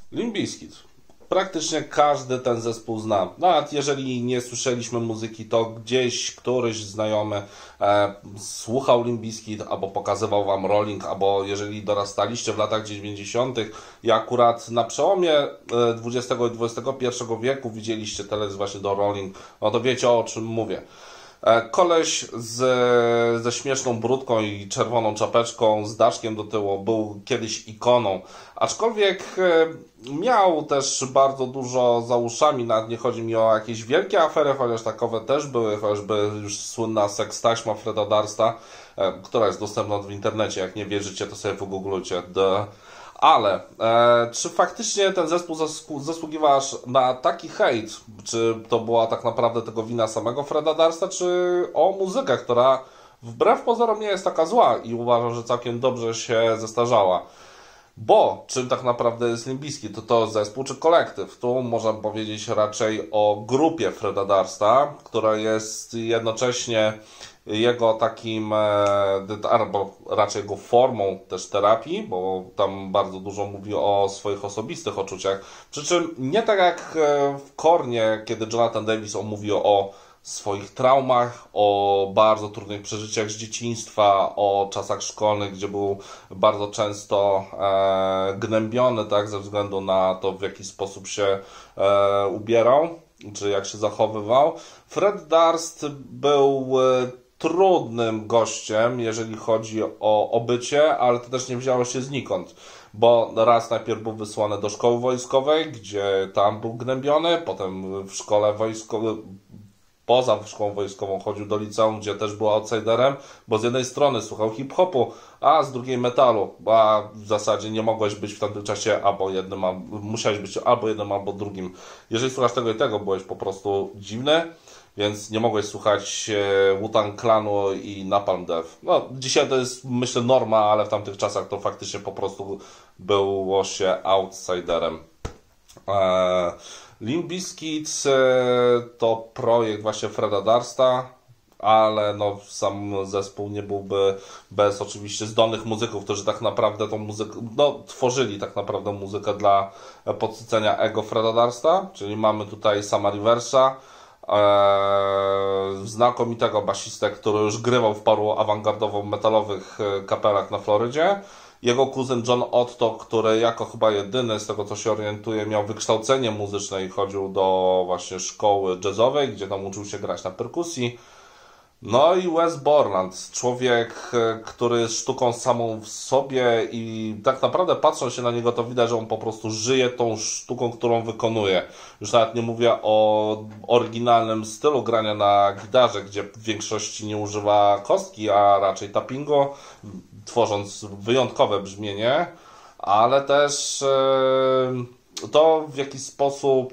Limp Bizkit. Praktycznie każdy ten zespół zna. Nawet jeżeli nie słyszeliśmy muzyki, to gdzieś któryś znajomy słuchał Limp Bizkit, albo pokazywał wam Rolling, albo jeżeli dorastaliście w latach 90. i akurat na przełomie XX i XXI wieku widzieliście telewizję właśnie do Rolling, no to wiecie, o czym mówię. Koleś ze śmieszną brudką i czerwoną czapeczką, z daszkiem do tyłu, był kiedyś ikoną. Aczkolwiek miał też bardzo dużo za uszami, nawet nie chodzi mi o jakieś wielkie afery, chociaż takowe też były, chociażby już słynna seks-taśma Freda Dursta, która jest dostępna w internecie. Jak nie wierzycie, to sobie wygooglujcie. Ale czy faktycznie ten zespół zasługiwał aż na taki hejt? Czy to była tak naprawdę tego wina samego Freda Dursta, czy o muzykę, która wbrew pozorom nie jest taka zła i uważam, że całkiem dobrze się zestarzała? Bo czym tak naprawdę jest Limp Bizkit? To zespół czy kolektyw? Tu można powiedzieć raczej o grupie Freda Dursta, która jest jednocześnie jego takim, albo raczej jego formą też terapii, bo tam bardzo dużo mówi o swoich osobistych odczuciach. Przy czym nie tak jak w Kornie, kiedy Jonathan Davis omówił o swoich traumach, o bardzo trudnych przeżyciach z dzieciństwa, o czasach szkolnych, gdzie był bardzo często gnębiony, tak, ze względu na to, w jaki sposób się ubierał, czy jak się zachowywał. Fred Durst był trudnym gościem, jeżeli chodzi o obycie, ale to też nie wzięło się znikąd, bo raz najpierw był wysłany do szkoły wojskowej, gdzie tam był gnębiony, potem w szkole wojskowej, poza szkołą wojskową chodził do liceum, gdzie też był outsiderem, bo z jednej strony słuchał hip-hopu, a z drugiej metalu, bo w zasadzie nie mogłeś być w tamtym czasie musiałeś być albo jednym, albo drugim. Jeżeli słuchasz tego i tego, byłeś po prostu dziwny, więc nie mogłeś słuchać Wu-Tang Clanu i Napalm Death. No, dzisiaj to jest, myślę, norma, ale w tamtych czasach to faktycznie po prostu było się outsiderem. Limp Bizkit to projekt właśnie Freda Dursta, ale no, sam zespół nie byłby bez oczywiście zdolnych muzyków, którzy tak naprawdę tą muzykę, no, tworzyli tak naprawdę muzykę dla podsycenia ego Freda Dursta, czyli mamy tutaj Sama Riversa, znakomitego basistę, który już grywał w paru awangardowo-metalowych kapelach na Florydzie. Jego kuzyn John Otto, który jako chyba jedyny, z tego co się orientuje, miał wykształcenie muzyczne i chodził do właśnie szkoły jazzowej, gdzie tam uczył się grać na perkusji. No i Wes Borland, człowiek, który jest sztuką samą w sobie i tak naprawdę patrząc się na niego, to widać, że on po prostu żyje tą sztuką, którą wykonuje. Już nawet nie mówię o oryginalnym stylu grania na gitarze, gdzie w większości nie używa kostki, a raczej tappingu, tworząc wyjątkowe brzmienie, ale też to w jakiś sposób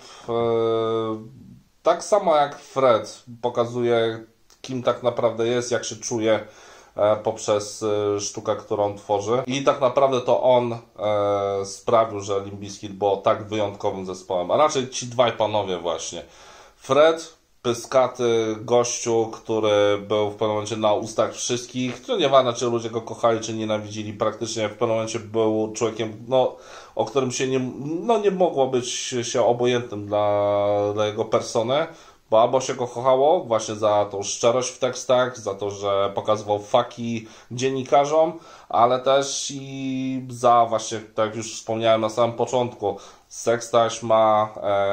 tak samo jak Fred pokazuje, kim tak naprawdę jest, jak się czuje poprzez sztukę, którą tworzy. I tak naprawdę to on sprawił, że Limp Bizkit było tak wyjątkowym zespołem, a raczej ci dwaj panowie właśnie. Fred, pyskaty gościu, który był w pewnym momencie na ustach wszystkich, to nieważne, czy ludzie go kochali, czy nienawidzili, praktycznie w pewnym momencie był człowiekiem, no, o którym się nie mogło być się obojętnym dla jego persony, bo albo się go kochało właśnie za tą szczerość w tekstach, za to, że pokazywał faki dziennikarzom, ale też i za właśnie, tak jak już wspomniałem na samym początku, seks-taśma,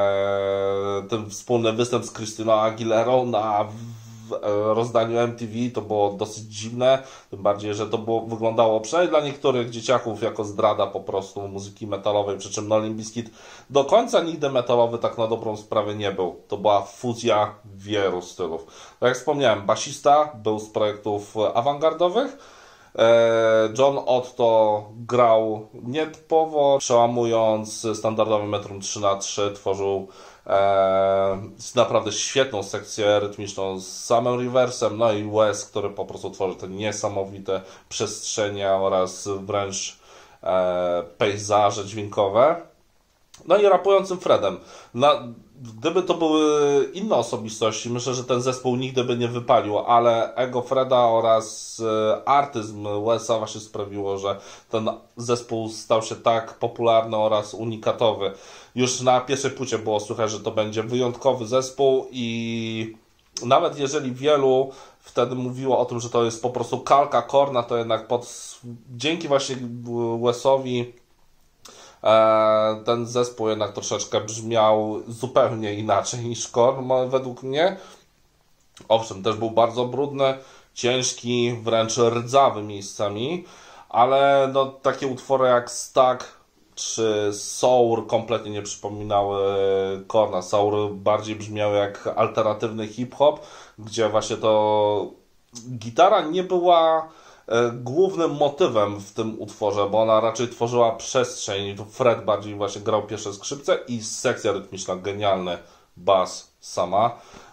ten wspólny występ z Christiną Aguilerą na rozdaniu MTV, to było dosyć dziwne, tym bardziej, że to wyglądało przynajmniej dla niektórych dzieciaków jako zdrada po prostu muzyki metalowej, przy czym Limp Bizkit do końca nigdy metalowy tak na dobrą sprawę nie był. To była fuzja wielu stylów. Tak jak wspomniałem, basista był z projektów awangardowych, John Otto grał nietypowo, przełamując standardowy metrum 3x3, tworzył naprawdę świetną sekcję rytmiczną z samym Riversem, no i Wes, który po prostu tworzy te niesamowite przestrzenie oraz wręcz pejzaże dźwiękowe. No i rapującym Fredem. Gdyby to były inne osobistości, myślę, że ten zespół nigdy by nie wypalił, ale ego Freda oraz artyzm Wesa właśnie sprawiło, że ten zespół stał się tak popularny oraz unikatowy. Już na pierwszej płycie było słychać, że to będzie wyjątkowy zespół i nawet jeżeli wielu wtedy mówiło o tym, że to jest po prostu kalka Korna, to jednak dzięki właśnie Wesowi ten zespół jednak troszeczkę brzmiał zupełnie inaczej niż Korn, według mnie. Owszem, też był bardzo brudny, ciężki, wręcz rdzawy miejscami, ale no, takie utwory jak Stack czy Sour kompletnie nie przypominały Korna. Sour bardziej brzmiał jak alternatywny hip-hop, gdzie właśnie to gitara nie była głównym motywem w tym utworze, bo ona raczej tworzyła przestrzeń. Fred bardziej właśnie grał pierwsze skrzypce i sekcja rytmiczna, genialny bas sama.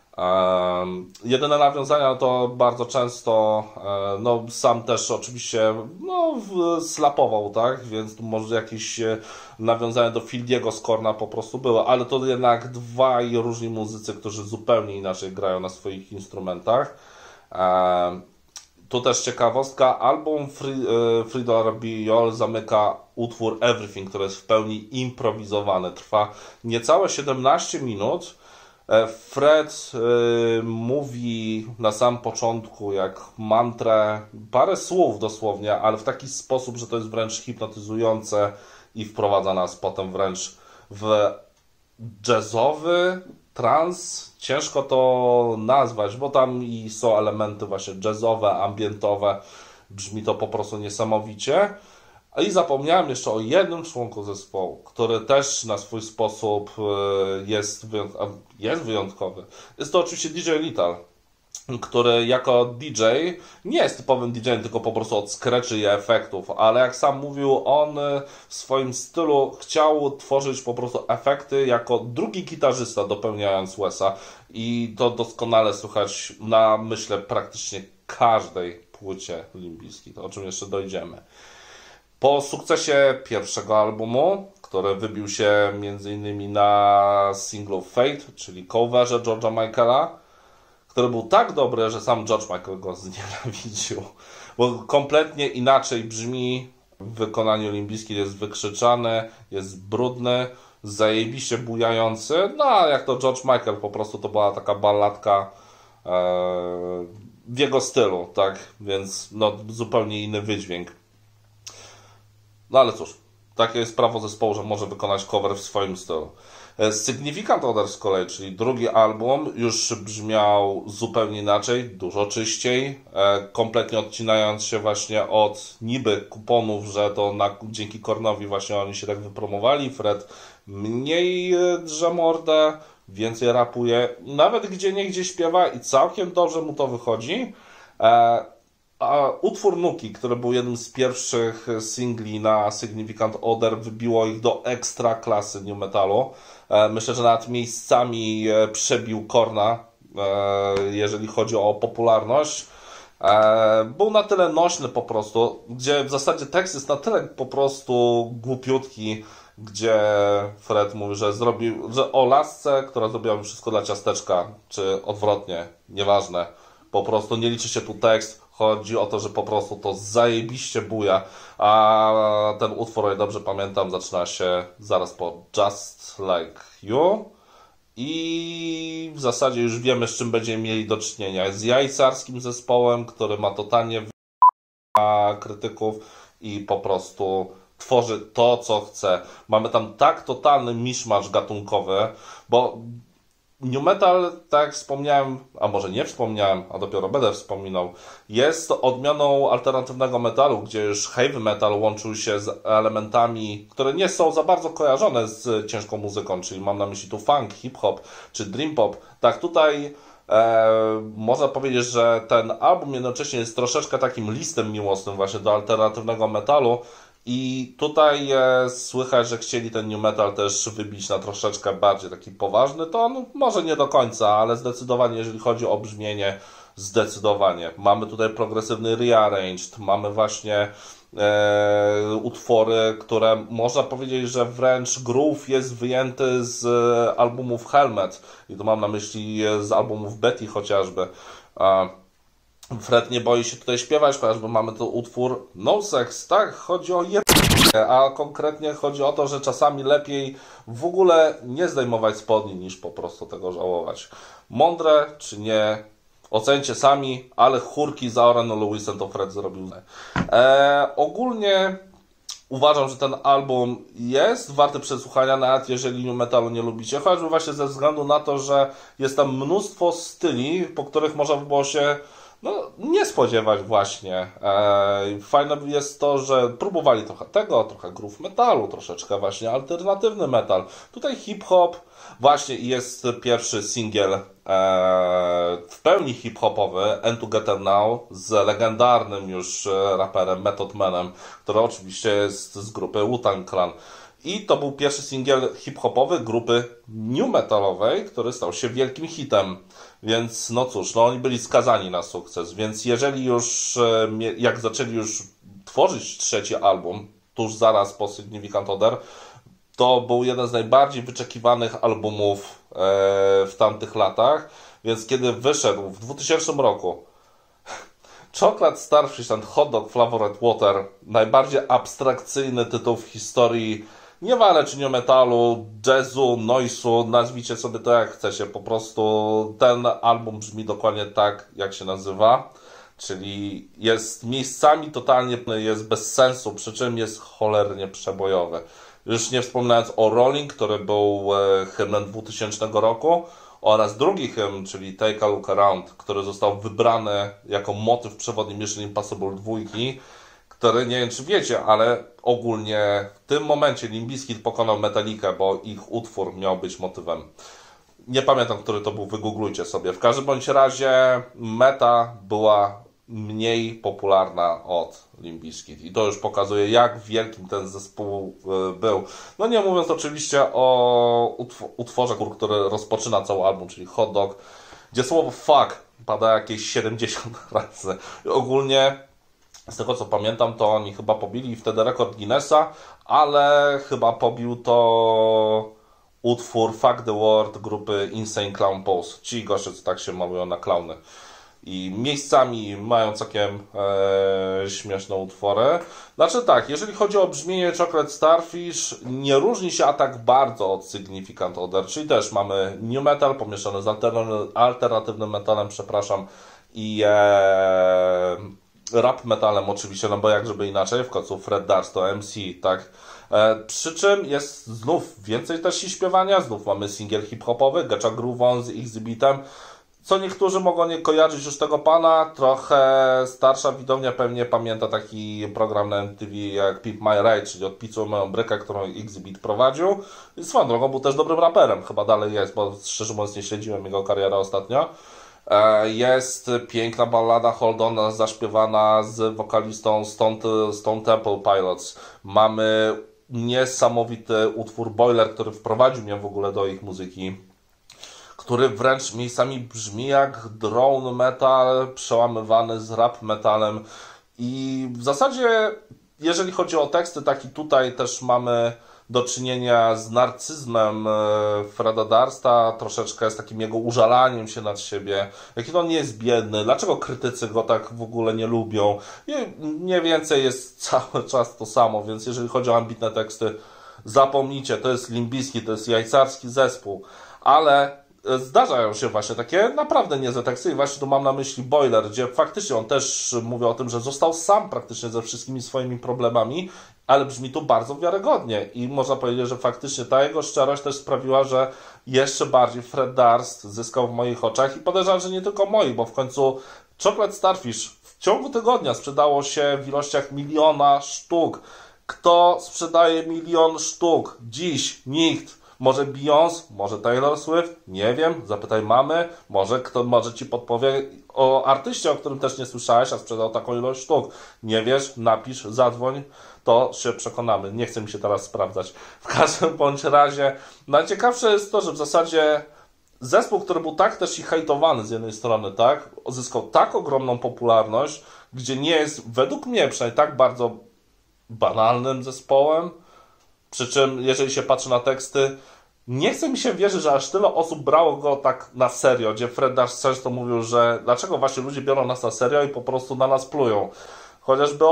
Jedyne nawiązania to bardzo często, no sam też oczywiście slapował, tak, więc tu może jakieś nawiązania do Fieldiego z Korna po prostu były, ale to jednak dwaj różni muzycy, którzy zupełnie inaczej grają na swoich instrumentach. Tu też ciekawostka, album Free Dollar Bill zamyka utwór Everything, który jest w pełni improwizowany, trwa niecałe 17 minut. Fred mówi na sam początku jak mantrę, parę słów dosłownie, ale w taki sposób, że to jest wręcz hipnotyzujące i wprowadza nas potem wręcz w jazzowy trans. Ciężko to nazwać, bo tam i są elementy właśnie jazzowe, ambientowe. Brzmi to po prostu niesamowicie. I zapomniałem jeszcze o jednym członku zespołu, który też na swój sposób jest wyjątkowy. Jest to oczywiście DJ Lethal, który jako DJ nie jest typowym DJ-em, tylko po prostu od scratchy i efektów, ale jak sam mówił, on w swoim stylu chciał tworzyć po prostu efekty jako drugi gitarzysta, dopełniając Wesa, i to doskonale słychać na, myślę, praktycznie każdej płycie Limp Bizkit, o czym jeszcze dojdziemy. Po sukcesie pierwszego albumu, który wybił się m.in. na singlu Fate, czyli coverze George'a Michaela, który był tak dobry, że sam George Michael go znienawidził, bo kompletnie inaczej brzmi w wykonaniu Limp Bizkit, jest wykrzyczany, jest brudny, zajebiście bujający, no a jak to George Michael, po prostu to była taka balladka w jego stylu, tak, więc no zupełnie inny wydźwięk. No ale cóż, takie jest prawo zespołu, że może wykonać cover w swoim stylu. Significant Other z kolei, czyli drugi album, już brzmiał zupełnie inaczej, dużo czyściej, kompletnie odcinając się właśnie od niby kuponów, że to dzięki Kornowi właśnie oni się tak wypromowali. Fred mniej drze mordę, więcej rapuje, nawet gdzieniegdzie śpiewa i całkiem dobrze mu to wychodzi. A utwór Nuki, który był jednym z pierwszych singli na Significant Other, wybiło ich do ekstra klasy new metalu. Myślę, że nawet miejscami przebił Korna, jeżeli chodzi o popularność. Był na tyle nośny po prostu, gdzie w zasadzie tekst jest na tyle po prostu głupiutki, gdzie Fred mówi, że o lasce, która zrobiła wszystko dla ciasteczka, czy odwrotnie, nieważne. Po prostu nie liczy się tu tekst, chodzi o to, że po prostu to zajebiście buja, a ten utwór, jak dobrze pamiętam, zaczyna się zaraz po Just Like You i w zasadzie już wiemy, z czym będziemy mieli do czynienia. Jest jajcarskim zespołem, który ma totalnie krytyków i po prostu tworzy to, co chce. Mamy tam tak totalny miszmasz gatunkowy, bo new metal, tak jak wspomniałem, a może nie wspomniałem, a dopiero będę wspominał, jest odmianą alternatywnego metalu, gdzie już heavy metal łączył się z elementami, które nie są za bardzo kojarzone z ciężką muzyką, czyli mam na myśli tu funk, hip-hop czy dream pop. Tak tutaj można powiedzieć, że ten album jednocześnie jest troszeczkę takim listem miłosnym właśnie do alternatywnego metalu. I tutaj słychać, że chcieli ten new metal też wybić na troszeczkę bardziej taki poważny ton. Może nie do końca, ale zdecydowanie jeżeli chodzi o brzmienie, zdecydowanie. Mamy tutaj progresywny rearranged, mamy właśnie utwory, które można powiedzieć, że wręcz groove jest wyjęty z albumów Helmet. I tu mam na myśli z albumów Betty chociażby. Fred nie boi się tutaj śpiewać, chociażby mamy tu utwór No Sex, tak? Chodzi o a konkretnie chodzi o to, że czasami lepiej w ogóle nie zdejmować spodni, niż po prostu tego żałować. Mądre czy nie, ocencie sami, ale chórki za Oren Lewisem to Fred zrobił. Ogólnie uważam, że ten album jest warty przesłuchania, nawet jeżeli nu metalu nie lubicie, choćby właśnie ze względu na to, że jest tam mnóstwo styli, po których można by było się nie spodziewać właśnie. Fajne jest to, że próbowali trochę tego, trochę groove metalu, troszeczkę właśnie alternatywny metal. Tutaj hip-hop, właśnie jest pierwszy singiel w pełni hip-hopowy, And Together Now, z legendarnym już raperem Method Manem, który oczywiście jest z grupy Wu-Tang Clan. I to był pierwszy singiel hip-hopowy grupy new metalowej, który stał się wielkim hitem. Więc no cóż, oni byli skazani na sukces. Więc jeżeli już, jak zaczęli już tworzyć trzeci album, tuż zaraz po Significant Other, to był jeden z najbardziej wyczekiwanych albumów w tamtych latach. Więc kiedy wyszedł w 2000 roku Chocolate Starfish and Hot Dog Flavored Water, najbardziej abstrakcyjny tytuł w historii nieważne czy new metalu, jazzu, noise'u, nazwijcie sobie to jak chcecie, po prostu ten album brzmi dokładnie tak, jak się nazywa, czyli jest miejscami totalnie, jest bez sensu, przy czym jest cholernie przebojowy. Już nie wspominając o Rolling, który był hymnem 2000 roku, oraz drugi hymn, czyli Take a Look Around, który został wybrany jako motyw przewodni Mission Impossible 2, który nie wiem czy wiecie, ale ogólnie w tym momencie Limp Bizkit pokonał Metallicę, bo ich utwór miał być motywem. Nie pamiętam, który to był, wygooglujcie sobie. W każdym bądź razie Meta była mniej popularna od Limp Bizkit i to już pokazuje, jak wielkim ten zespół był. No nie mówiąc oczywiście o utworze, który rozpoczyna cały album, czyli Hot Dog, gdzie słowo fuck pada jakieś 70 razy. I ogólnie z tego co pamiętam, to oni chyba pobili wtedy rekord Guinnessa, ale chyba pobił to utwór Fuck the World grupy Insane Clown Pose. Ci goście co tak się malują na klauny. I miejscami mają całkiem śmieszne utwory. Znaczy tak, jeżeli chodzi o brzmienie Chocolate Starfish, nie różni się tak bardzo od Significant Other, czyli też mamy new metal pomieszany z alternatywnym metalem, przepraszam, i rap metalem oczywiście, no bo jak żeby inaczej, w końcu Fred Durst to MC, tak? Przy czym jest znów więcej też i śpiewania, znów mamy singiel hip-hopowy, Getcha Groove On z Exhibitem, co niektórzy mogą nie kojarzyć już tego pana, trochę starsza widownia pewnie pamięta taki program na MTV jak Pimp My Ride, czyli Odpisuj moją brykę, którą Exhibit prowadził. I swoją drogą był też dobrym raperem, chyba dalej jest, bo szczerze mówiąc nie śledziłem jego karierę ostatnio. Jest piękna ballada Hold On zaśpiewana z wokalistą Stone Temple Pilots. Mamy niesamowity utwór Boiler, który wprowadził mnie w ogóle do ich muzyki, który wręcz miejscami brzmi jak drone metal przełamywany z rap metalem. I w zasadzie jeżeli chodzi o teksty, taki tutaj też mamy do czynienia z narcyzmem Freda Dursta, troszeczkę z takim jego użalaniem się nad siebie, jaki on nie jest biedny, dlaczego krytycy go tak w ogóle nie lubią. I mniej więcej jest cały czas to samo, więc jeżeli chodzi o ambitne teksty, zapomnijcie, to jest Limp Bizkit, to jest jajcarski zespół, ale zdarzają się właśnie takie naprawdę niezłe teksty i właśnie tu mam na myśli Boiler, gdzie faktycznie on też mówi o tym, że został sam praktycznie ze wszystkimi swoimi problemami, ale brzmi to bardzo wiarygodnie i można powiedzieć, że faktycznie ta jego szczerość też sprawiła, że jeszcze bardziej Fred Durst zyskał w moich oczach i podejrzewam, że nie tylko moich, bo w końcu Chocolate Starfish w ciągu tygodnia sprzedało się w ilościach 1 miliona sztuk. Kto sprzedaje 1 milion sztuk? Dziś nikt. Może Beyoncé, może Taylor Swift, nie wiem, zapytaj mamy, może kto może ci podpowie o artyście, o którym też nie słyszałeś, a sprzedał taką ilość sztuk. Nie wiesz, napisz, zadzwoń, to się przekonamy. Nie chcę mi się teraz sprawdzać. W każdym bądź razie najciekawsze jest to, że w zasadzie zespół, który był tak też i hejtowany z jednej strony, tak, zyskał tak ogromną popularność, gdzie nie jest, według mnie przynajmniej, tak bardzo banalnym zespołem, przy czym jeżeli się patrzy na teksty, nie chce mi się wierzyć, że aż tyle osób brało go tak na serio, gdzie Fred Durst często mówił, że dlaczego właśnie ludzie biorą nas na serio i po prostu na nas plują. Chociażby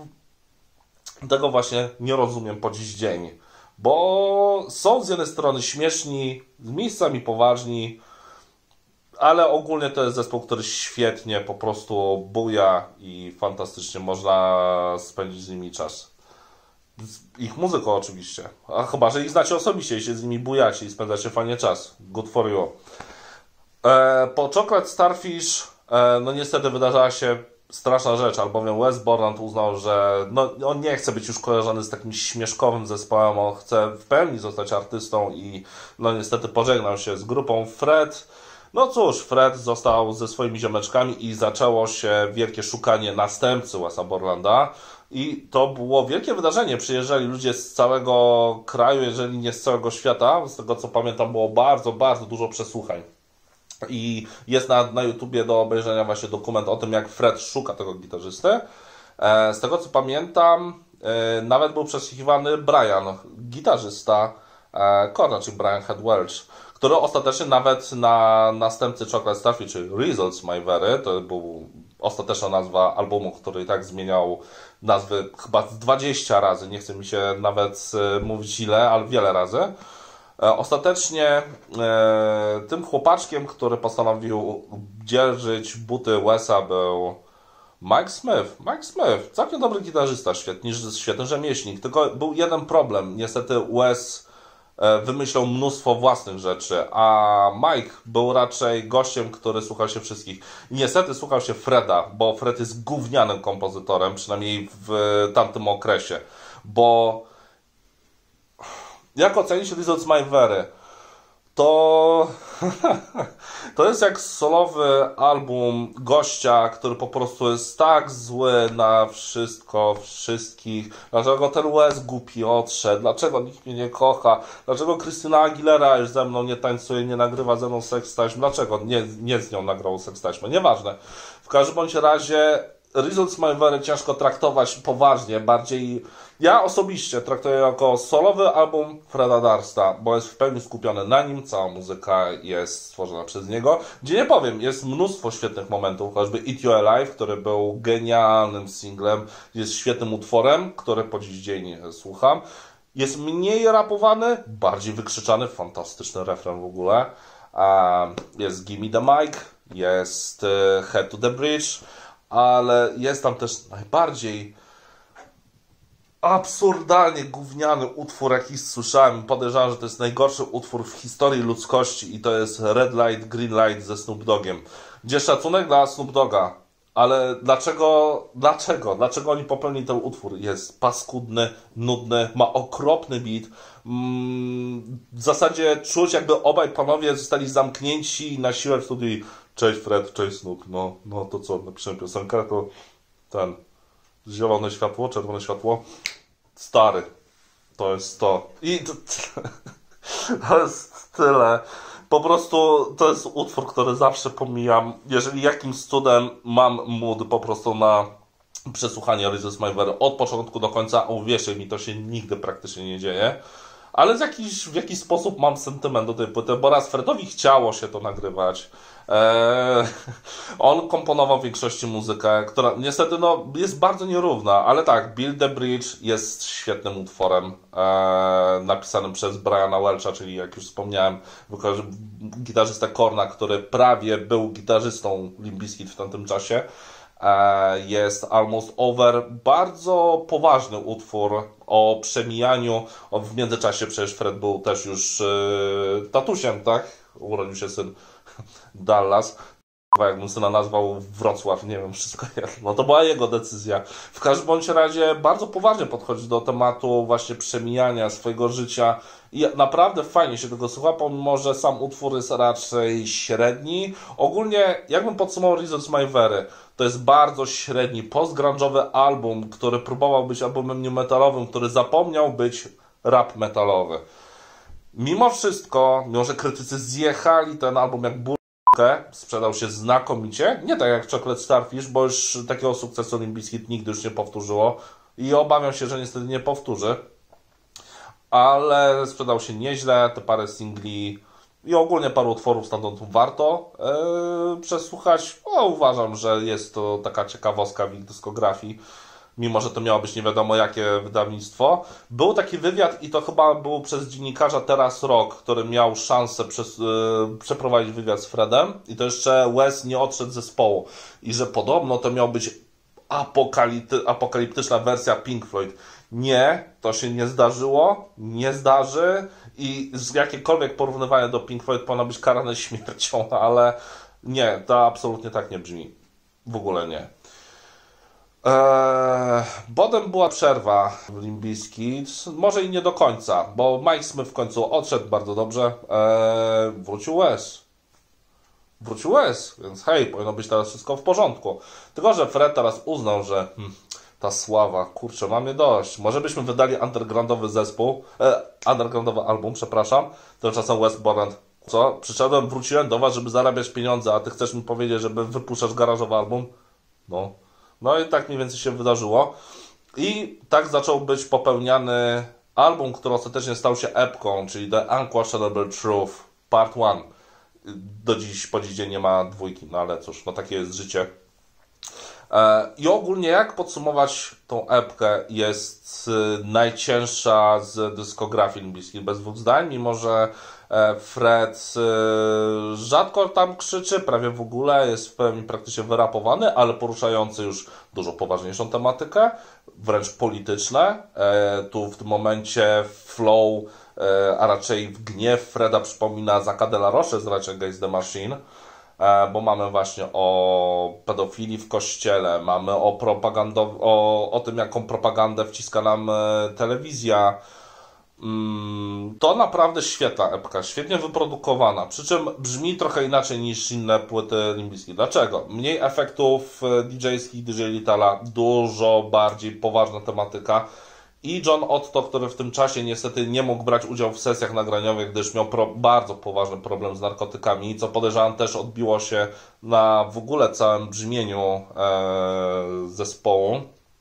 tego właśnie nie rozumiem po dziś dzień. Bo są z jednej strony śmieszni, z miejscami poważni, ale ogólnie to jest zespół, który świetnie po prostu buja i fantastycznie można spędzić z nimi czas. Z ich muzyką oczywiście. A chyba, że ich znacie osobiście i się z nimi bujacie i spędzacie fajnie czas. Good for you. Po Chocolate Starfish no niestety wydarzała się straszna rzecz, albowiem Wes Borland uznał, że no, on nie chce być już kojarzony z takim śmieszkowym zespołem, on chce w pełni zostać artystą i no niestety pożegnał się z grupą. Fred, no cóż, Fred został ze swoimi ziomeczkami i zaczęło się wielkie szukanie następcy Wesa Borlanda i to było wielkie wydarzenie. Przyjeżdżali ludzie z całego kraju, jeżeli nie z całego świata. Z tego co pamiętam było bardzo, bardzo dużo przesłuchań. I jest na YouTubie do obejrzenia właśnie dokument o tym, jak Fred szuka tego gitarzysty. Z tego co pamiętam, nawet był przesłuchiwany Brian, gitarzysta Korna, czyli Brian Head Welch, który ostatecznie nawet na następcy Chocolate Starfish, czyli Results My Very, to był ostateczna nazwa albumu, który i tak zmieniał nazwy chyba 20 razy, nie chce mi się nawet mówić ile, ale wiele razy. Ostatecznie tym chłopaczkiem, który postanowił dzierżyć buty Wesa, był Mike Smith. Mike Smith, całkiem dobry gitarzysta, świetny rzemieślnik, tylko był jeden problem. Niestety Wes wymyślał mnóstwo własnych rzeczy, a Mike był raczej gościem, który słuchał się wszystkich. I niestety słuchał się Freda, bo Fred jest gównianym kompozytorem, przynajmniej w tamtym okresie, bo jak ocenić Results My Very? To to jest jak solowy album gościa, który po prostu jest tak zły na wszystko, wszystkich. Dlaczego ten Wes głupi odszedł? Dlaczego nikt mnie nie kocha? Dlaczego Christina Aguilera już ze mną nie tańcuje, nie nagrywa ze mną seks taśm? Dlaczego nie z nią nagrał seks taśmę? Nieważne. W każdym bądź razie Results My Very ciężko traktować poważnie, bardziej ja osobiście traktuję jako solowy album Freda Dursta, bo jest w pełni skupiony na nim, cała muzyka jest stworzona przez niego, gdzie nie powiem, jest mnóstwo świetnych momentów, choćby Eat You Alive, który był genialnym singlem, jest świetnym utworem, który po dziś dzień słucham, jest mniej rapowany, bardziej wykrzyczany, fantastyczny refren w ogóle, jest Gimme the Mic, jest Head to the Bridge, ale jest tam też najbardziej absurdalnie gówniany utwór, jaki słyszałem. Podejrzewam, że to jest najgorszy utwór w historii ludzkości i to jest Red Light, Green Light ze Snoop Doggiem. Gdzie szacunek dla Snoop Dogga, ale dlaczego oni popełnili ten utwór? Jest paskudny, nudny, ma okropny beat. W zasadzie czuć, jakby obaj panowie zostali zamknięci na siłę w studiu i cześć Fred, cześć Snoop, no to co, napiszę piosenkę, to ten zielone światło, czerwone światło, stary, to jest to. I to jest tyle. Po prostu to jest utwór, który zawsze pomijam. Jeżeli jakimś cudem mam mood po prostu na przesłuchanie Results My Very od początku do końca, uwierzcie mi, to się nigdy praktycznie nie dzieje. Ale w jakiś sposób mam sentyment do tej płyty, bo raz Fredowi chciało się to nagrywać. On komponował w większości muzykę, która niestety jest bardzo nierówna, ale tak, Build the Bridge jest świetnym utworem napisanym przez Briana Welcha, czyli jak już wspomniałem, gitarzysta Korna, który prawie był gitarzystą Limp Bizkit w tamtym czasie. Jest Almost Over, bardzo poważny utwór o przemijaniu. W międzyczasie przecież Fred był też już tatusiem, tak? Urodził się syn Dallas. Jakbym syna nazwał Wrocław, nie wiem, wszystko jest. No to była jego decyzja. W każdym bądź razie bardzo poważnie podchodzi do tematu właśnie przemijania swojego życia i naprawdę fajnie się tego słucha, pomimo że sam utwór jest raczej średni. Ogólnie, jakbym podsumował Results My Very, to jest bardzo średni, post-grunge'owy album, który próbował być albumem new metalowym, który zapomniał być rap metalowy. Mimo wszystko, mimo że krytycy zjechali ten album jak burkę, sprzedał się znakomicie. Nie tak jak Chocolate Starfish, bo już takiego sukcesu Limp Bizkit nigdy już nie powtórzyło i obawiam się, że niestety nie powtórzy. Ale sprzedał się nieźle, te parę singli i ogólnie paru utworów stamtąd warto przesłuchać. Uważam, że jest to taka ciekawostka w ich dyskografii, mimo że to miało być nie wiadomo jakie wydawnictwo. Był taki wywiad i to chyba był przez dziennikarza Teraz Rock, który miał szansę przeprowadzić wywiad z Fredem i to jeszcze Wes nie odszedł z zespołu i że podobno to miał być apokaliptyczna wersja Pink Floyd. Nie, to się nie zdarzyło, nie zdarzy i jakiekolwiek porównywanie do Pink Floyd powinno być karane śmiercią, ale nie, to absolutnie tak nie brzmi. W ogóle nie. Potem była przerwa w Limp Bizkit, może i nie do końca, bo Mike Smith w końcu odszedł bardzo dobrze, wrócił Wes, więc hej, powinno być teraz wszystko w porządku. Tylko że Fred teraz uznał, że ta sława, kurczę, mamy dość. Może byśmy wydali undergroundowy album, przepraszam. Tymczasem Wes Borland, co? Wróciłem do was, żeby zarabiać pieniądze, a ty chcesz mi powiedzieć, żeby wypuszczasz garażowy album? No i tak mniej więcej się wydarzyło. I tak zaczął być popełniany album, który ostatecznie stał się epką, czyli The Unquestionable Truth Part 1. Po dziś dzień nie ma dwójki, no ale cóż, no takie jest życie. I ogólnie jak podsumować tą epkę, jest najcięższa z dyskografii Limp Bizkit bez dwóch zdań, mimo że Fred rzadko tam krzyczy, prawie w ogóle, jest w pełni praktycznie wyrapowany, ale poruszający już dużo poważniejszą tematykę, wręcz polityczne. Tu w tym momencie flow, a raczej gniew Freda przypomina Zacka de la Roche z Rage Against the Machine, bo mamy właśnie o pedofilii w kościele, mamy o tym, jaką propagandę wciska nam telewizja. To naprawdę świetna epka, świetnie wyprodukowana, przy czym brzmi trochę inaczej niż inne płyty Limp Bizkit. Dlaczego? Mniej efektów DJ-skich, DJ Litala, dużo bardziej poważna tematyka. I John Otto, który w tym czasie niestety nie mógł brać udziału w sesjach nagraniowych, gdyż miał bardzo poważny problem z narkotykami, co podejrzewam też odbiło się na w ogóle całym brzmieniu zespołu.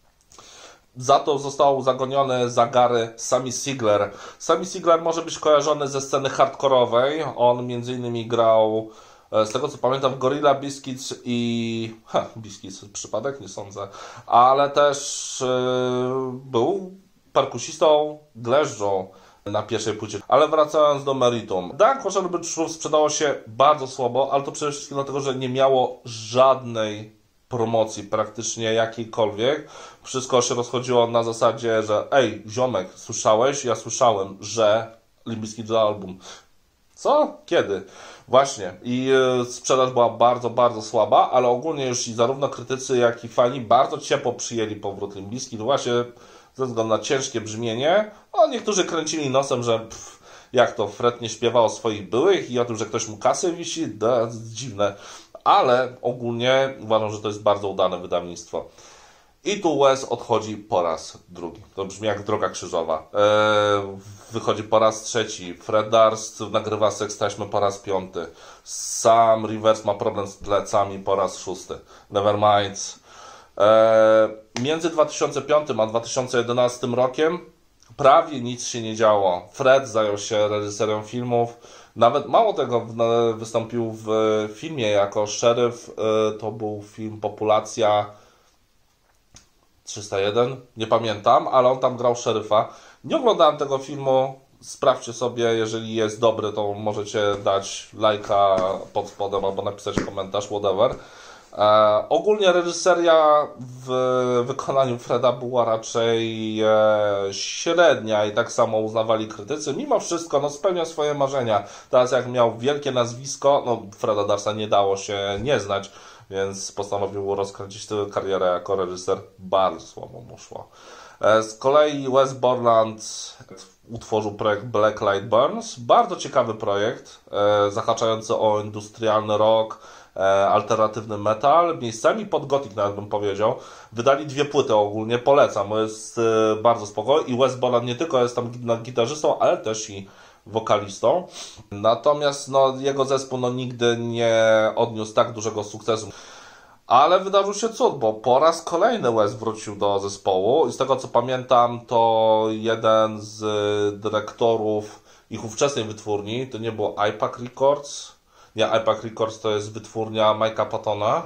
Za to został zagoniony za gary Sammy Sigler. Sammy Sigler może być kojarzony ze sceny hardkorowej. On m.in. grał, z tego co pamiętam, w Gorilla Biscuits i... Biscuits, przypadek? Nie sądzę. Ale też był perkusistą, gleżdżą na pierwszej płycie. Ale wracając do meritum. The Unquestionable Truth sprzedało się bardzo słabo, ale to przede wszystkim dlatego, że nie miało żadnej promocji, praktycznie jakiejkolwiek. Wszystko się rozchodziło na zasadzie, że ej, ziomek, słyszałeś? Ja słyszałem, że Limp Bizkit za album. Co? Kiedy? Właśnie. I sprzedaż była bardzo, bardzo słaba, ale ogólnie już i zarówno krytycy, jak i fani bardzo ciepło przyjęli powrót Limp Bizkit. Właśnie ze względu na ciężkie brzmienie. Niektórzy kręcili nosem, że jak to, Fred nie śpiewa o swoich byłych i o tym, że ktoś mu kasę wisi? To jest dziwne. Ale ogólnie uważam, że to jest bardzo udane wydawnictwo. I tu Wes odchodzi po raz drugi. To brzmi jak droga krzyżowa. Wychodzi po raz trzeci. Fred Durst nagrywa seks taśmy po raz piąty. Sam Rivers ma problem z plecami po raz szósty. Nevermind. Między 2005 a 2011 rokiem prawie nic się nie działo. Fred zajął się reżyserią filmów. Nawet mało tego, wystąpił w filmie jako szeryf. To był film Populacja 301, nie pamiętam, ale on tam grał szeryfa. Nie oglądałem tego filmu, sprawdźcie sobie, jeżeli jest dobry, to możecie dać lajka pod spodem albo napisać komentarz, whatever. Ogólnie reżyseria w wykonaniu Freda była raczej średnia i tak samo uznawali krytycy. Mimo wszystko spełniał swoje marzenia. Teraz jak miał wielkie nazwisko, Freda Dursta nie dało się nie znać, więc postanowił rozkręcić tę karierę jako reżyser. Bardzo słabo mu szło. Z kolei Wes Borland utworzył projekt Black Light Burns. Bardzo ciekawy projekt, zahaczający o industrialny rock, alternatywny metal, miejscami pod gothic nawet bym powiedział. Wydali 2 płyty ogólnie, polecam, bo jest bardzo spoko i Wes Borland nie tylko jest tam gitarzystą, ale też i wokalistą. Natomiast no, jego zespół no, nigdy nie odniósł tak dużego sukcesu. Ale wydarzył się cud, bo po raz kolejny Wes wrócił do zespołu i z tego co pamiętam, to jeden z dyrektorów ich ówczesnej wytwórni, to nie było iPac Records. Nie, iPac Records to jest wytwórnia Mike'a Pattona.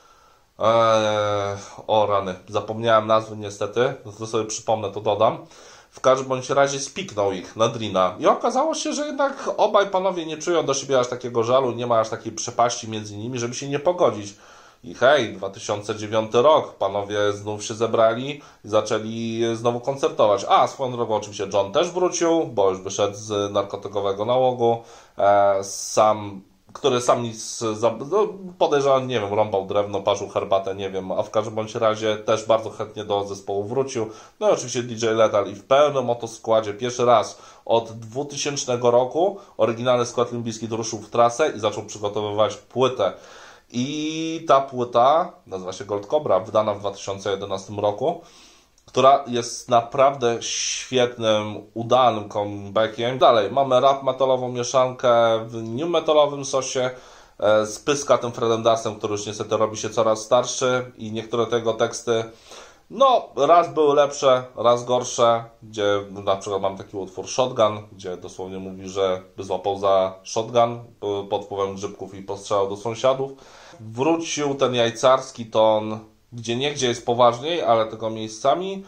O rany, zapomniałem nazwy niestety, to sobie przypomnę, to dodam. W każdym bądź razie spiknął ich na Drina i okazało się, że jednak obaj panowie nie czują do siebie aż takiego żalu, nie ma aż takiej przepaści między nimi, żeby się nie pogodzić. I hej, 2009 rok, panowie znów się zebrali i zaczęli znowu koncertować. A, swoją drogą oczywiście John też wrócił, bo już wyszedł z narkotykowego nałogu. Który sam nic, podejrzewam, nie wiem, rąbał drewno, parzył herbatę, nie wiem, a w każdym bądź razie też bardzo chętnie do zespołu wrócił. No i oczywiście DJ Lethal i w pełnym oto składzie pierwszy raz od 2000 roku oryginalny skład Limp Bizkit ruszył w trasę i zaczął przygotowywać płytę. I ta płyta nazywa się Gold Cobra, wydana w 2011 roku, która jest naprawdę świetnym, udanym comebackiem. Dalej, mamy rap metalową mieszankę w new metalowym sosie z Pyska, tym Fredem Durstem, który już niestety robi się coraz starszy i niektóre tego teksty no, raz były lepsze, raz gorsze, gdzie na przykład mam taki utwór Shotgun, gdzie dosłownie mówi, że by złapał za shotgun pod wpływem grzybków i postrzelał do sąsiadów. Wrócił ten jajcarski ton, gdzie niegdzie jest poważniej, ale tylko miejscami.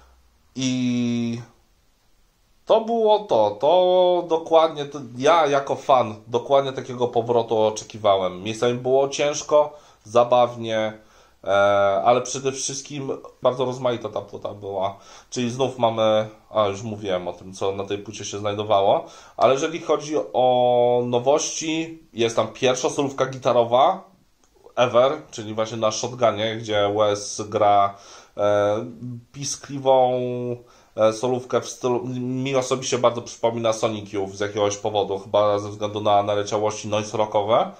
I to było to dokładnie, ja jako fan dokładnie takiego powrotu oczekiwałem. Miejscami było ciężko, zabawnie, ale przede wszystkim bardzo rozmaita ta płyta była. Czyli znów mamy, już mówiłem o tym, co na tej płycie się znajdowało, ale jeżeli chodzi o nowości, jest tam pierwsza solówka gitarowa ever, czyli właśnie na shotgunie, gdzie Wes gra piskliwą solówkę w stylu, mi osobiście bardzo przypomina Sonic Youth z jakiegoś powodu, chyba ze względu na naleciałości noise rockowe.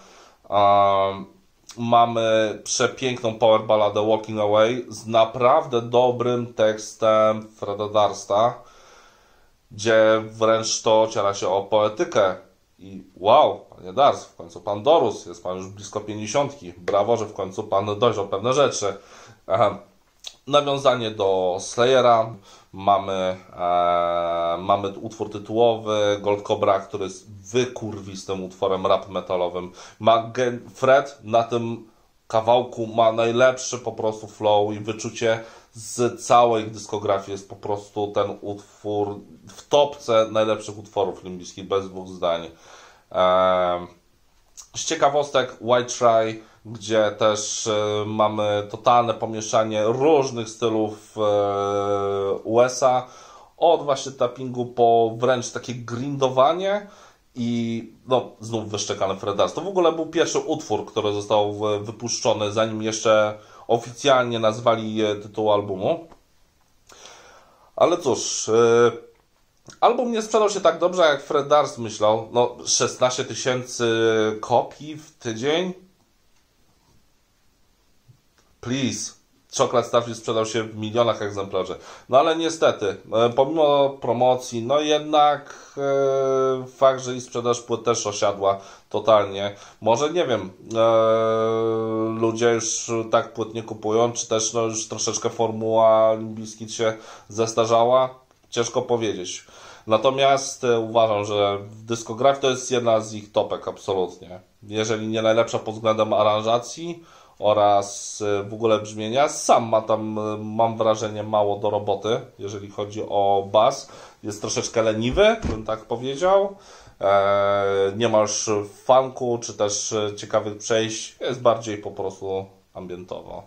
Mamy przepiękną power balladę Walking Away z naprawdę dobrym tekstem Freda Dursta, gdzie wręcz to ociera się o poetykę. I wow, panie Durst, w końcu pan dorósł, jest pan już blisko 50. Brawo, że w końcu pan dojrzał pewne rzeczy. Nawiązanie do Slayera, mamy utwór tytułowy Gold Cobra, który jest wykurwistym utworem rap metalowym. Fred na tym kawałku ma najlepszy po prostu flow i wyczucie z całej dyskografii. Jest po prostu ten utwór w topce najlepszych utworów Limp Bizkit, bez dwóch zdań. Z ciekawostek White Try, gdzie też mamy totalne pomieszanie różnych stylów USA, od właśnie tappingu po wręcz takie grindowanie i no znów wyszczekany Fred Durst. To w ogóle był pierwszy utwór, który został wypuszczony, zanim jeszcze oficjalnie nazwali tytuł albumu. Ale cóż, album nie sprzedał się tak dobrze, jak Fred Durst myślał. No, 16 000 kopii w tydzień. Please. Chocolate Starfish sprzedał się w milionach egzemplarzy. No ale niestety, pomimo promocji, no jednak fakt, że i sprzedaż płyt też osiadła totalnie. Może nie wiem, ludzie już tak płyt nie kupują, czy też no, już troszeczkę formuła Limp Bizkit się zestarzała. Ciężko powiedzieć. Natomiast uważam, że w dyskografii to jest jedna z ich topek absolutnie. Jeżeli nie najlepsza pod względem aranżacji oraz w ogóle brzmienia. Sam ma tam, mam wrażenie, mało do roboty, jeżeli chodzi o bas. Jest troszeczkę leniwy, bym tak powiedział. Nie ma już funku, czy też ciekawych przejść. Jest bardziej po prostu ambientowo.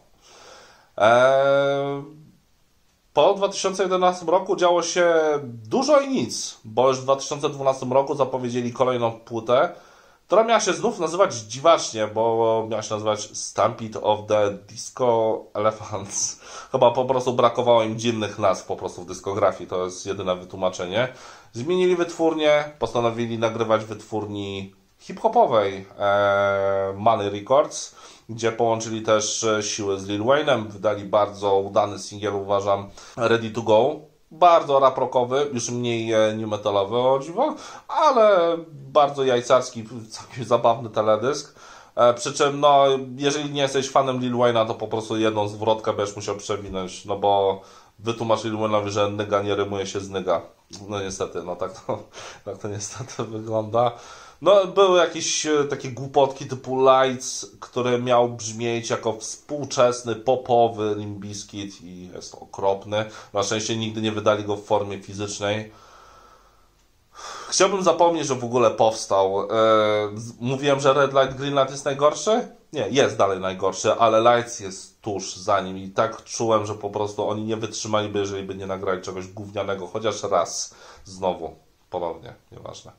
Po 2011 roku działo się dużo i nic, bo już w 2012 roku zapowiedzieli kolejną płytę, która miała się znów nazywać dziwacznie, bo miała się nazywać Stampede of the Disco Elephants. Chyba po prostu brakowało im dziwnych nazw po prostu w dyskografii, to jest jedyne wytłumaczenie. Zmienili wytwórnię, postanowili nagrywać w wytwórni hip-hopowej Money Records, gdzie połączyli też siły z Lil Wayne'em, wydali bardzo udany singiel, uważam, Ready to Go. bardzo rap rockowy, już mniej new metalowy o dziwo, ale bardzo jajcarski, całkiem zabawny teledysk. Przy czym, no, jeżeli nie jesteś fanem Lil Wayne'a, to po prostu jedną zwrotkę będziesz musiał przewinąć, no bo wytłumacz Lil Wayne'owi, że nyga nie rymuje się z nyga. No niestety, no tak to niestety wygląda. No, były jakieś takie głupotki typu Lights, który miał brzmieć jako współczesny, popowy Limp Bizkit i jest to okropny. Na szczęście nigdy nie wydali go w formie fizycznej. Chciałbym zapomnieć, że w ogóle powstał. Mówiłem, że Red Light, Green Light jest najgorszy? Nie, jest dalej najgorszy, ale Lights jest tuż za nim i tak czułem, że po prostu oni nie wytrzymaliby, jeżeli by nie nagrali czegoś gównianego, chociaż raz. Znowu, ponownie, nieważne.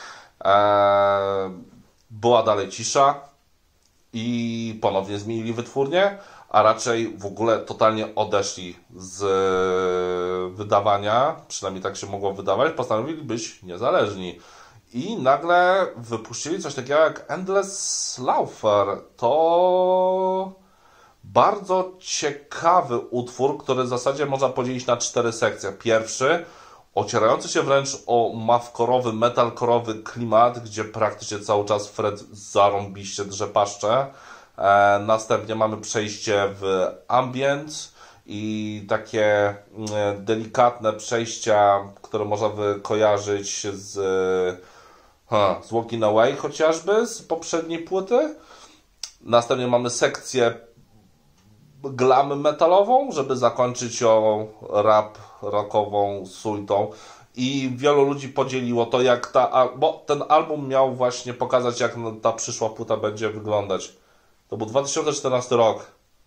Była dalej cisza i ponownie zmienili wytwórnię, a raczej w ogóle totalnie odeszli z wydawania, przynajmniej tak się mogło wydawać, postanowili być niezależni. I nagle wypuścili coś takiego jak Endless Laufer. To bardzo ciekawy utwór, który w zasadzie można podzielić na 4 sekcje. Pierwszy, ocierający się wręcz o mavkorowy, metalkorowy klimat, gdzie praktycznie cały czas Fred zarąbiście drze paszczę. Następnie mamy przejście w ambient i takie delikatne przejścia, które można kojarzyć z Walking Away chociażby, z poprzedniej płyty. Następnie mamy sekcję glam metalową, żeby zakończyć ją rap rockową suitą. I wielu ludzi podzieliło to, jak bo ten album miał właśnie pokazać, jak ta przyszła płyta będzie wyglądać. To był 2014 rok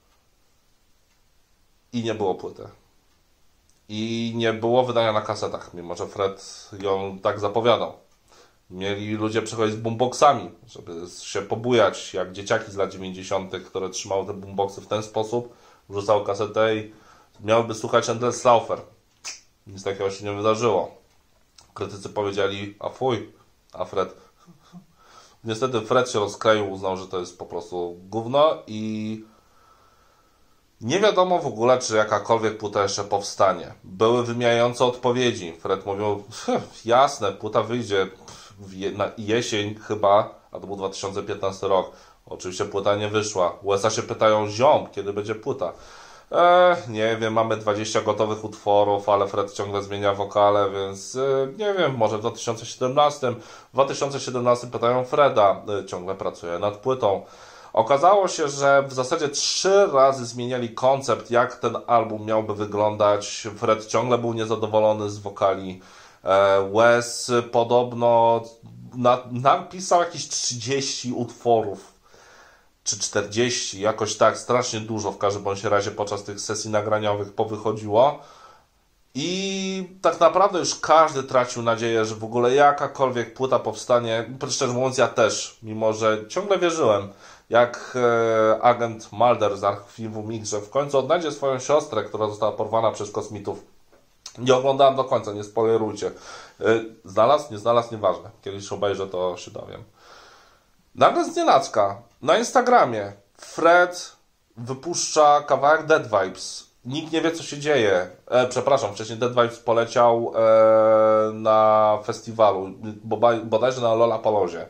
i nie było płyty. I nie było wydania na kasetach, mimo że Fred ją tak zapowiadał. Mieli ludzie przychodzić z boomboxami, żeby się pobujać, jak dzieciaki z lat 90., które trzymały te boomboxy w ten sposób, wrzucały kasetę i miałyby słuchać Endless Laufer. Nic takiego się nie wydarzyło. Krytycy powiedzieli, a fuj, a Fred. Niestety Fred się rozkleił, uznał, że to jest po prostu gówno i nie wiadomo w ogóle, czy jakakolwiek płyta jeszcze powstanie. Były wymijające odpowiedzi. Fred mówił, jasne, płyta wyjdzie na jesień chyba, a to był 2015 rok. Oczywiście płyta nie wyszła. USA się pytają, ziom, kiedy będzie płyta? Nie wiem, mamy 20 gotowych utworów, ale Fred ciągle zmienia wokale, więc nie wiem, może w 2017. W 2017 pytają Freda, ciągle pracuje nad płytą. Okazało się, że w zasadzie 3 razy zmieniali koncept, jak ten album miałby wyglądać. Fred ciągle był niezadowolony z wokali. Wes podobno napisał jakieś 30 utworów, czy 40, jakoś tak, strasznie dużo w każdym bądź razie podczas tych sesji nagraniowych powychodziło. I tak naprawdę już każdy tracił nadzieję, że w ogóle jakakolwiek płyta powstanie. Szczerze mówiąc, ja też, mimo że ciągle wierzyłem, jak agent Mulder z archiwum Mix, że w końcu odnajdzie swoją siostrę, która została porwana przez kosmitów. Nie oglądałem do końca, nie spoilerujcie. Znalazł, nie znalazł, nieważne. Kiedyś obejrzę, to się dowiem. Nagle znienacka na Instagramie Fred wypuszcza kawałek Dead Vibes. Nikt nie wie, co się dzieje. Przepraszam, wcześniej Dead Vibes poleciał na festiwalu, bodajże na Lollapalozie.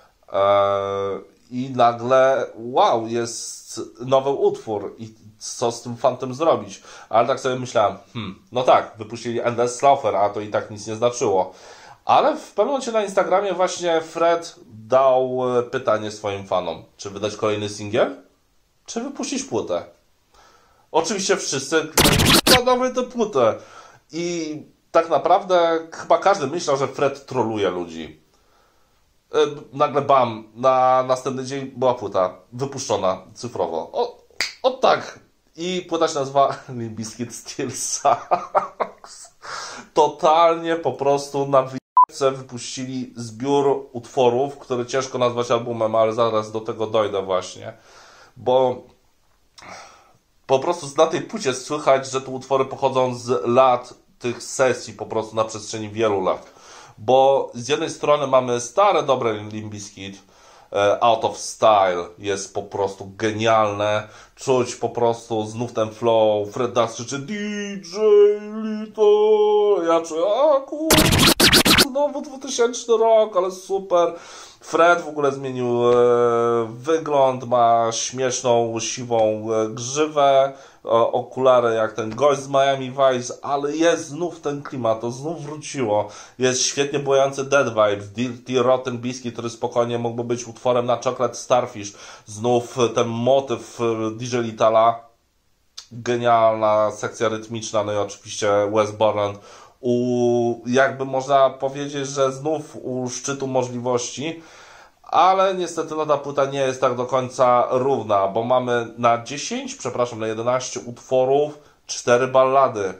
I nagle, wow, jest nowy utwór i co z tym fantem zrobić? Ale tak sobie myślałem, no tak, wypuścili Endless Laufer, a to i tak nic nie znaczyło. Ale w pewnym momencie na Instagramie właśnie Fred dał pytanie swoim fanom, czy wydać kolejny singiel, czy wypuścić płytę. Oczywiście wszyscy dawaj tę płytę. I tak naprawdę chyba każdy myślał, że Fred troluje ludzi. Nagle bam, na następny dzień była płyta wypuszczona cyfrowo. O tak. I płyta się nazywa Limp Bizkit Still Sucks. Totalnie po prostu na wyjście wypuścili zbiór utworów, które ciężko nazwać albumem, ale zaraz do tego dojdę właśnie. Bo po prostu na tej płycie słychać, że te utwory pochodzą z lat tych sesji po prostu na przestrzeni wielu lat. Bo z jednej strony mamy stare, dobre Limp Bizkit, Out of Style jest po prostu genialne. Czuć po prostu znów ten flow. Fred Durst krzyczy DJ Lito. Ja czuję, a kurde, znowu 2000 rok, ale super. Fred w ogóle zmienił wygląd, ma śmieszną, siwą grzywę, okulary jak ten gość z Miami Vice, ale jest znów ten klimat, to znów wróciło. Jest świetnie bojający Dead Vibes, Dirty Rotten Biscuit, który spokojnie mógłby być utworem na Chocolate Starfish. Znów ten motyw DJ Litala, genialna sekcja rytmiczna, no i oczywiście Wes Borland. Jakby można powiedzieć, że znów u szczytu możliwości, ale niestety ta płyta nie jest tak do końca równa, bo mamy na 11 utworów 4 ballady.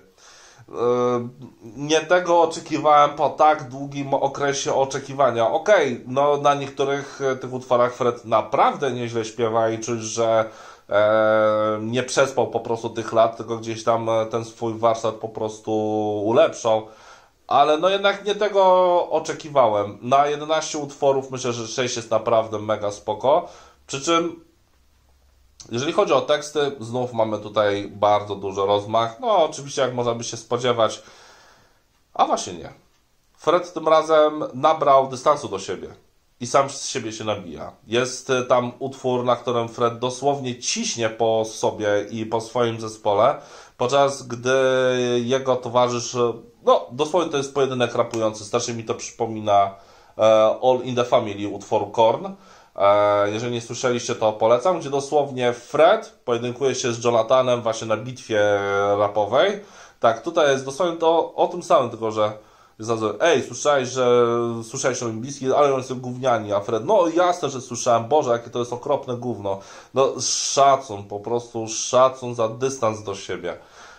Nie tego oczekiwałem po tak długim okresie oczekiwania. Okej, no na niektórych tych utworach Fred naprawdę nieźle śpiewa i czuć, że nie przespał po prostu tych lat, tylko gdzieś tam ten swój warsztat po prostu ulepszał. Ale no jednak nie tego oczekiwałem. Na 11 utworów myślę, że 6 jest naprawdę mega spoko. Przy czym, jeżeli chodzi o teksty, znów mamy tutaj bardzo duży rozmach. No oczywiście jak można by się spodziewać, a właśnie nie. Fred tym razem nabrał dystansu do siebie i sam z siebie się nabija. Jest tam utwór, na którym Fred dosłownie ciśnie po sobie i po swoim zespole, podczas gdy jego towarzysz, no dosłownie to jest pojedynek rapujący, strasznie mi to przypomina All in the Family utworu Korn. Jeżeli nie słyszeliście, to polecam, gdzie dosłownie Fred pojedynkuje się z Jonathanem właśnie na bitwie rapowej. Tak, tutaj jest dosłownie to o tym samym, tylko że ej, słyszałeś o Limp Bizkit, ale oni są gówniani, a Fred, no jasne, że słyszałem, Boże, jakie to jest okropne gówno. No szacun, po prostu szacun za dystans do siebie.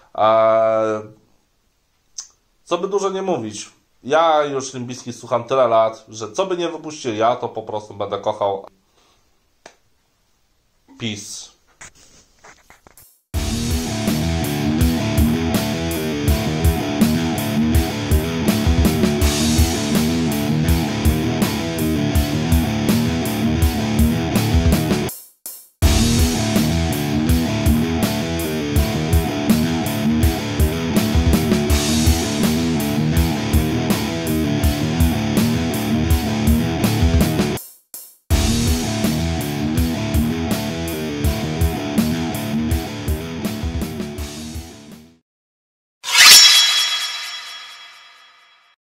Co by dużo nie mówić, ja już Limp Bizkit słucham tyle lat, że co by nie wypuścili, ja to po prostu będę kochał. Peace.